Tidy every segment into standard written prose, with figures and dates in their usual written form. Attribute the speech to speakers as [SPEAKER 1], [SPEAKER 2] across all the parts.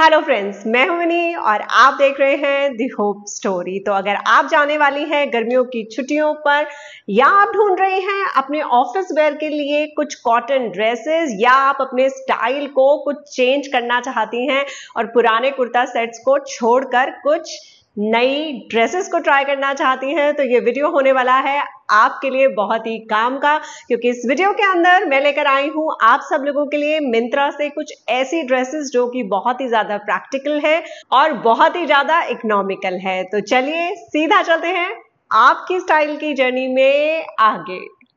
[SPEAKER 1] Hello friends, मैं हूं विनी और आप देख रहे हैं दी होप स्टोरी। तो अगर आप जाने वाली हैं गर्मियों की छुट्टियों पर या आप ढूंढ रहे हैं अपने ऑफिस वेयर के लिए कुछ कॉटन ड्रेसेस या आप अपने स्टाइल को कुछ चेंज करना चाहती हैं और पुराने कुर्ता सेट्स को छोड़कर कुछ नई ड्रेसेस को ट्राई करना चाहती हैं, तो ये वीडियो होने वाला है आपके लिए बहुत ही काम का, क्योंकि इस वीडियो के अंदर मैं लेकर आई हूं आप सब लोगों के लिए मिंत्रा से कुछ ऐसी ड्रेसेस जो कि बहुत ही ज्यादा प्रैक्टिकल है और बहुत ही ज्यादा इकोनॉमिकल है। तो चलिए सीधा चलते हैं आपकी स्टाइल की जर्नी में आगे।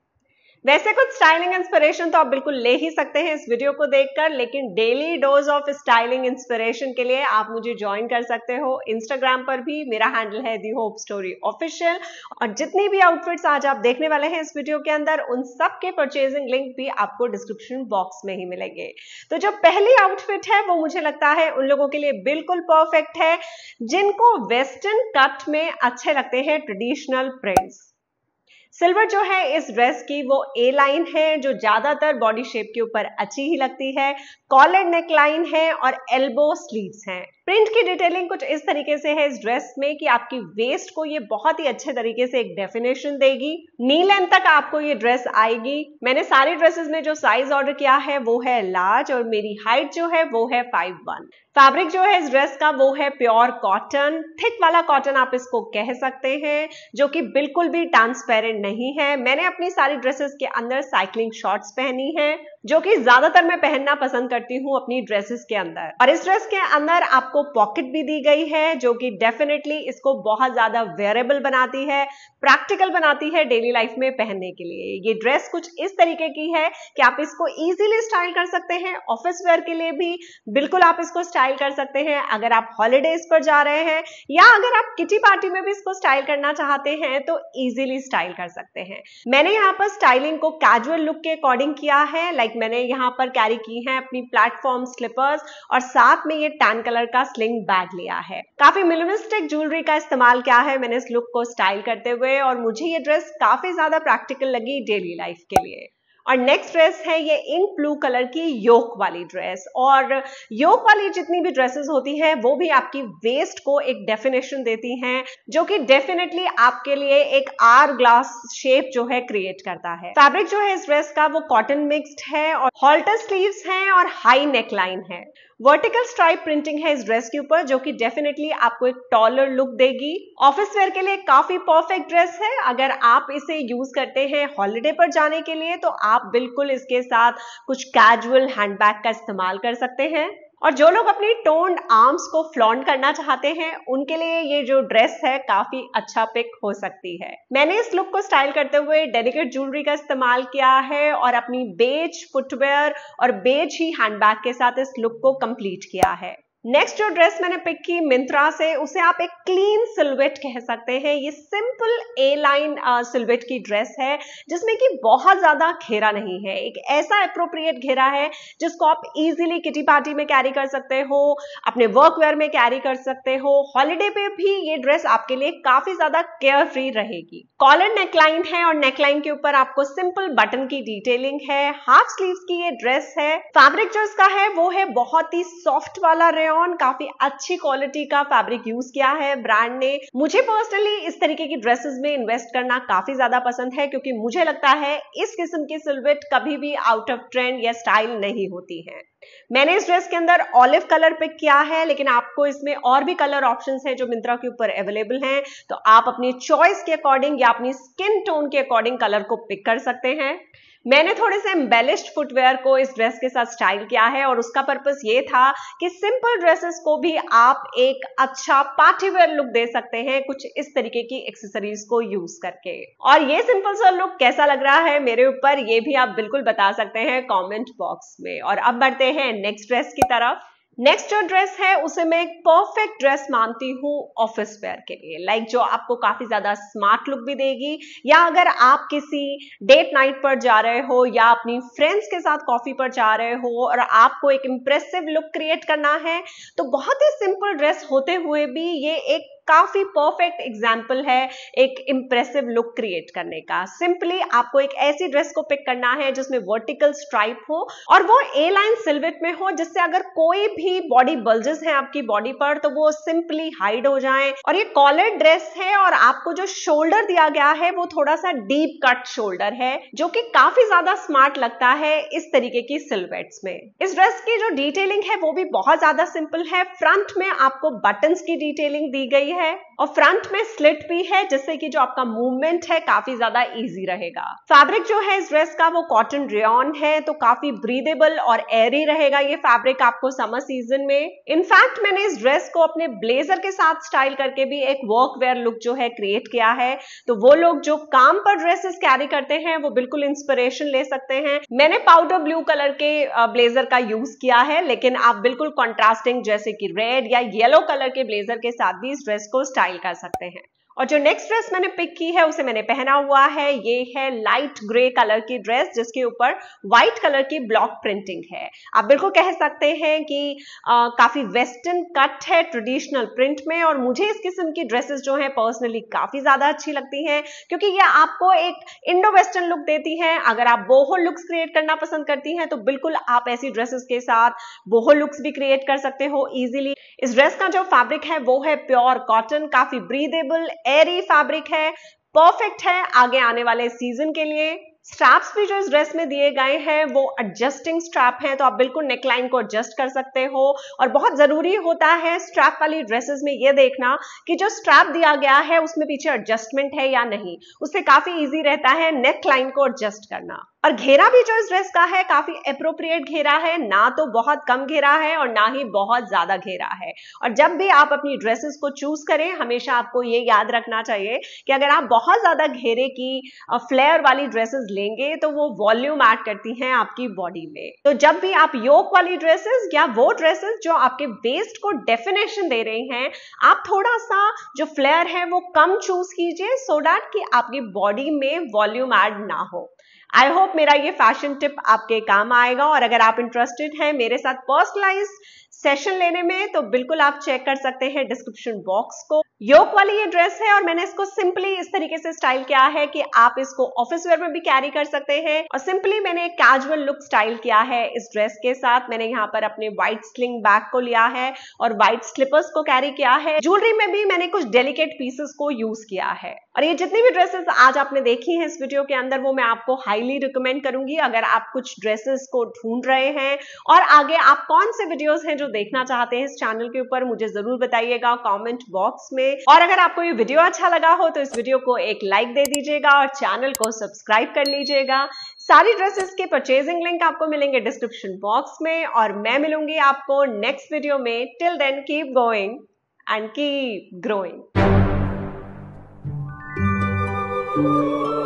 [SPEAKER 1] वैसे कुछ स्टाइलिंग इंस्पिरेशन तो आप बिल्कुल ले ही सकते हैं इस वीडियो को देखकर, लेकिन daily dose of styling inspiration के लिए आप मुझे ज्वाइन कर सकते हो इंस्टाग्राम पर भी। मेरा हैंडल है दी होप स्टोरी ऑफिशियल और जितनी भी आउटफिट्स आज आप देखने वाले हैं इस वीडियो के अंदर उन सब के परचेजिंग लिंक भी आपको डिस्क्रिप्शन बॉक्स में ही मिलेंगे। तो जो पहली आउटफिट है वो मुझे लगता है उन लोगों के लिए बिल्कुल परफेक्ट है जिनको वेस्टर्न कट में अच्छे लगते हैं ट्रेडिशनल प्रिंट्स। सिल्वर जो है इस ड्रेस की वो ए लाइन है जो ज्यादातर बॉडी शेप के ऊपर अच्छी ही लगती है। कॉलर नेक लाइन है और एल्बो स्लीव्स हैं। प्रिंट की डिटेलिंग कुछ इस तरीके से है इस ड्रेस में कि आपकी वेस्ट को ये बहुत ही अच्छे तरीके से एक डेफिनेशन देगी। नी लेंथ तक आपको ये ड्रेस आएगी। मैंने सारी ड्रेसेस में जो साइज ऑर्डर किया है वो है लार्ज और मेरी हाइट जो है वो है 5'1". फैब्रिक जो है इस ड्रेस का वो है प्योर कॉटन, थिक वाला कॉटन आप इसको कह सकते हैं, जो कि बिल्कुल भी ट्रांसपेरेंट नहीं है। मैंने अपनी सारी ड्रेसेस के अंदर साइक्लिंग शॉर्ट्स पहनी है जो कि ज्यादातर मैं पहनना पसंद करती हूँ अपनी ड्रेसेस के अंदर। और इस ड्रेस के अंदर आपको पॉकेट भी दी गई है जो कि डेफिनेटली इसको बहुत ज्यादा वेयरेबल बनाती है, प्रैक्टिकल बनाती है डेली लाइफ में पहनने के लिए। ये ड्रेस कुछ इस तरीके की है कि आप इसको इजीली स्टाइल कर सकते हैं, ऑफिस वेयर के लिए भी बिल्कुल आप इसको स्टाइल कर सकते हैं। अगर आप हॉलीडेज पर जा रहे हैं या अगर आप किटी पार्टी में भी इसको स्टाइल करना चाहते हैं तो इजीली स्टाइल कर सकते हैं। मैंने यहाँ पर स्टाइलिंग को कैजुअल लुक के अकॉर्डिंग किया है। मैंने यहाँ पर कैरी की है अपनी प्लेटफॉर्म स्लीपर्स और साथ में ये टैन कलर का स्लिंग बैग लिया है। काफी मिनिमलिस्टिक ज्वेलरी का इस्तेमाल किया है मैंने इस लुक को स्टाइल करते हुए और मुझे ये ड्रेस काफी ज्यादा प्रैक्टिकल लगी डेली लाइफ के लिए। और नेक्स्ट ड्रेस है ये इंक ब्लू कलर की योक वाली ड्रेस। और योक वाली जितनी भी ड्रेसेस होती हैं वो भी आपकी वेस्ट को एक डेफिनेशन देती हैं जो कि डेफिनेटली आपके लिए एक आर ग्लास शेप जो है क्रिएट करता है। फैब्रिक जो है इस ड्रेस का वो कॉटन मिक्स्ड है और हॉल्टर स्लीव्स हैं और हाई नेक लाइन है। वर्टिकल स्ट्राइप प्रिंटिंग है इस ड्रेस के ऊपर जो कि डेफिनेटली आपको एक टॉलर लुक देगी। ऑफिस वेयर के लिए काफी परफेक्ट ड्रेस है। अगर आप इसे यूज करते हैं हॉलिडे पर जाने के लिए तो आप बिल्कुल इसके साथ कुछ कैजुअल हैंडबैग का इस्तेमाल कर सकते हैं। और जो लोग अपनी टोन्ड आर्म्स को फ्लॉन्ट करना चाहते हैं उनके लिए ये जो ड्रेस है काफी अच्छा पिक हो सकती है। मैंने इस लुक को स्टाइल करते हुए डेलिकेट ज्वेलरी का इस्तेमाल किया है और अपनी बेज फुटवेयर और बेज ही हैंडबैग के साथ इस लुक को कंप्लीट किया है। नेक्स्ट जो ड्रेस मैंने पिक की मिंत्रा से उसे आप एक क्लीन सिल्हूट कह सकते हैं। ये सिंपल ए लाइन सिल्हूट की ड्रेस है जिसमें कि बहुत ज्यादा घेरा नहीं है। एक ऐसा अप्रोप्रिएट घेरा है जिसको आप इजीली किटी पार्टी में कैरी कर सकते हो, अपने वर्क वेयर में कैरी कर सकते हो। हॉलीडे पे भी ये ड्रेस आपके लिए काफी ज्यादा केयर फ्री रहेगी। कॉलर नेकलाइन है और नेकलाइन के ऊपर आपको सिंपल बटन की डिटेलिंग है। हाफ स्लीव्स की ये ड्रेस है। फैब्रिक जो इसका है वो है बहुत ही सॉफ्ट वाला रेयन, काफी अच्छी क्वालिटी का फैब्रिक यूज किया है ब्रांड ने। मुझे पर्सनली इस तरीके की ड्रेसेस में इन्वेस्ट करना काफी ज्यादा पसंद है क्योंकि मुझे लगता है इस किस्म की सिल्हूट कभी भी आउट ऑफ ट्रेंड या स्टाइल नहीं होती है। मैंने इस ड्रेस के अंदर ऑलिव कलर पिक किया है, लेकिन आपको इसमें और भी कलर ऑप्शंस हैं जो मिंत्रा के ऊपर अवेलेबल हैं, तो आप अपनी चॉइस के अकॉर्डिंग या अपनी स्किन टोन के अकॉर्डिंग कलर को पिक कर सकते हैं। मैंने थोड़े से एम्बेलिश्ड फुटवेयर को इस ड्रेस के साथ स्टाइल किया है और उसका पर्पस ये था कि सिंपल ड्रेसेस को भी आप एक अच्छा पार्टी वेयर लुक दे सकते हैं कुछ इस तरीके की एक्सेसरीज को यूज करके। और ये सिंपल सा लुक कैसा लग रहा है मेरे ऊपर ये भी आप बिल्कुल बता सकते हैं कमेंट बॉक्स में। और अब बढ़ते हैं नेक्स्ट ड्रेस की तरफ। नेक्स्ट जो ड्रेस है उसे मैं एक परफेक्ट ड्रेस मानती हूँ ऑफिस वेयर के लिए, जो आपको काफी ज्यादा स्मार्ट लुक भी देगी। या अगर आप किसी डेट नाइट पर जा रहे हो या अपनी फ्रेंड्स के साथ कॉफी पर जा रहे हो और आपको एक इंप्रेसिव लुक क्रिएट करना है तो बहुत ही सिंपल ड्रेस होते हुए भी ये एक काफी परफेक्ट एग्जाम्पल है एक इंप्रेसिव लुक क्रिएट करने का। सिंपली आपको एक ऐसी ड्रेस को पिक करना है जिसमें वर्टिकल स्ट्राइप हो और वो ए लाइन सिल्हूट में हो, जिससे अगर कोई भी बॉडी बल्जेस हैं आपकी बॉडी पर तो वो सिंपली हाइड हो जाएं। और ये कॉलर ड्रेस है और आपको जो शोल्डर दिया गया है वो थोड़ा सा डीप कट शोल्डर है, जो कि काफी ज्यादा स्मार्ट लगता है इस तरीके की सिल्हूट्स में। इस ड्रेस की जो डिटेलिंग है वो भी बहुत ज्यादा सिंपल है। फ्रंट में आपको बटन्स की डिटेलिंग दी गई है और फ्रंट में स्लिट भी है, जिससे कि जो आपका मूवमेंट है काफी ज्यादा इजी रहेगा। फैब्रिक जो है इस ड्रेस का वो कॉटन रेयॉन है, तो काफी ब्रीदेबल और एयरी रहेगा ये फैब्रिक आपको समर सीजन में। इनफैक्ट मैंने इस ड्रेस को अपने ब्लेजर के साथ स्टाइल करके भी एक वर्क वेयर लुक जो है क्रिएट किया है, तो वो लोग जो काम पर ड्रेसेस कैरी करते हैं वो बिल्कुल इंस्पिरेशन ले सकते हैं। मैंने पाउडर ब्लू कलर के ब्लेजर का यूज किया है, लेकिन आप बिल्कुल कॉन्ट्रास्टिंग जैसे कि रेड या येलो कलर के ब्लेजर के साथ भी इस ड्रेस को स्टाइल कर सकते हैं। और जो नेक्स्ट ड्रेस मैंने पिक की है उसे मैंने पहना हुआ है, ये है लाइट ग्रे कलर की ड्रेस जिसके ऊपर व्हाइट कलर की ब्लॉक प्रिंटिंग है। आप बिल्कुल कह सकते हैं कि काफी वेस्टर्न कट है ट्रेडिशनल प्रिंट में, और मुझे इस किस्म की ड्रेसेस जो है पर्सनली काफी ज्यादा अच्छी लगती हैं क्योंकि ये आपको एक इंडो वेस्टर्न लुक देती है। अगर आप बोहो लुक्स क्रिएट करना पसंद करती हैं तो बिल्कुल आप ऐसी ड्रेसेस के साथ बोहो लुक्स भी क्रिएट कर सकते हो इजीली। इस ड्रेस का जो फैब्रिक है वो है प्योर कॉटन, काफी ब्रीदेबल एरी फैब्रिक है, परफेक्ट है आगे आने वाले सीजन के लिए। स्ट्रैप्स भी जो इस ड्रेस में दिए गए हैं वो एडजस्टिंग स्ट्रैप हैं, तो आप बिल्कुल नेकलाइन को एडजस्ट कर सकते हो। और बहुत जरूरी होता है स्ट्रैप वाली ड्रेसेस में ये देखना कि जो स्ट्रैप दिया गया है उसमें पीछे एडजस्टमेंट है या नहीं, उससे काफी इजी रहता है नेकलाइन को एडजस्ट करना। और घेरा भी जो इस ड्रेस का है काफी एप्रोप्रिएट घेरा है, ना तो बहुत कम घेरा है और ना ही बहुत ज्यादा घेरा है। और जब भी आप अपनी ड्रेसेस को चूज करें हमेशा आपको ये याद रखना चाहिए कि अगर आप बहुत ज्यादा घेरे की फ्लेयर वाली ड्रेसेस लेंगे तो वो वॉल्यूम ऐड करती हैं आपकी बॉडी में। तो जब भी आप योक वाली ड्रेसेस या वो ड्रेसेस जो आपके वेस्ट को डेफिनेशन दे रही हैं, आप थोड़ा सा जो फ्लेयर है वो कम चूज कीजिए सो दैट कि आपकी बॉडी में वॉल्यूम ऐड ना हो। आई होप मेरा ये फैशन टिप आपके काम आएगा, और अगर आप इंटरेस्टेड हैं मेरे साथ पर्सनलाइज सेशन लेने में तो बिल्कुल आप चेक कर सकते हैं डिस्क्रिप्शन बॉक्स को। योक वाली ये ड्रेस है और मैंने इसको सिंपली इस तरीके से स्टाइल किया है कि आप इसको ऑफिस वेयर में भी कैरी कर सकते हैं, और सिंपली मैंने एक कैजुअल लुक स्टाइल किया है इस ड्रेस के साथ। मैंने यहाँ पर अपने व्हाइट स्लिंग बैग को लिया है और व्हाइट स्लीपर्स को कैरी किया है। ज्वेलरी में भी मैंने कुछ डेलिकेट पीसेस को यूज किया है। और ये जितनी भी ड्रेसेस आज आपने देखी हैं इस वीडियो के अंदर वो मैं आपको हाईली रिकमेंड करूंगी अगर आप कुछ ड्रेसेस को ढूंढ रहे हैं। और आगे आप कौन से वीडियोस हैं जो देखना चाहते हैं इस चैनल के ऊपर मुझे जरूर बताइएगा कमेंट बॉक्स में। और अगर आपको ये वीडियो अच्छा लगा हो तो इस वीडियो को एक लाइक दे दीजिएगा और चैनल को सब्सक्राइब कर लीजिएगा। सारी ड्रेसेस के परचेजिंग लिंक आपको मिलेंगे डिस्क्रिप्शन बॉक्स में, और मैं मिलूंगी आपको नेक्स्ट वीडियो में। Till then keep going and keep growing.